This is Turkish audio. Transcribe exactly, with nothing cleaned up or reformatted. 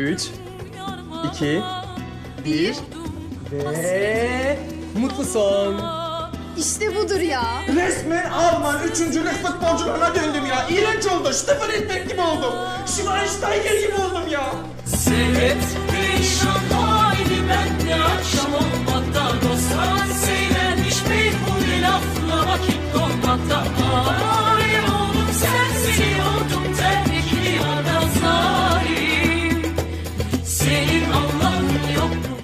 üç, iki, bir ve mutlu son. İşte budur ya. Resmen Alman üçüncülük futbolcularına döndüm ya. İğrenç oldu. Stefan Edberg gibi oldum. Schweinsteiger gibi oldum ya. Seyret